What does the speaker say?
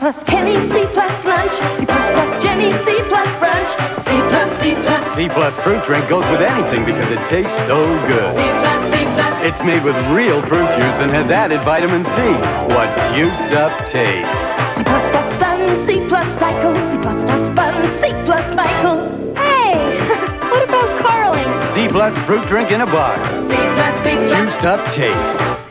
plus Kenny, C plus lunch, C plus Jenny, C plus brunch, C plus, C plus. C plus fruit drink goes with anything because it tastes so good. C plus, C plus. It's made with real fruit juice and has added vitamin C. What juiced up taste. C plus sun, C plus cycle, C plus fun, C plus Michael. Hey, what about Carling? C plus fruit drink in a box. C plus, C plus. Juiced up taste.